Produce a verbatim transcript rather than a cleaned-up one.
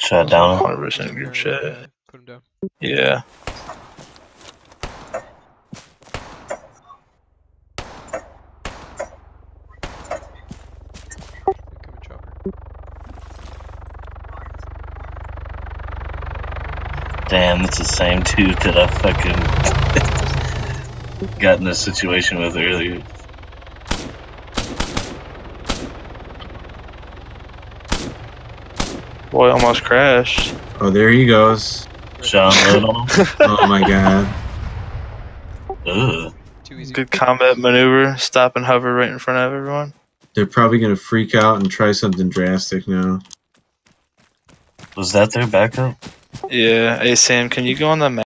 Shut down. one hundred percent group chat. Put him down. Yeah. Incoming chopper. Damn, it's the same dude that I fucking got in a situation with earlier. Boy, almost crashed. Oh, there he goes. Sean load on him. Oh my god. Ugh. Too easy. Good combat maneuver. Stop and hover right in front of everyone. They're probably gonna freak out and try something drastic now. Was that their backup? Yeah. Hey, Sam, can you go on the map?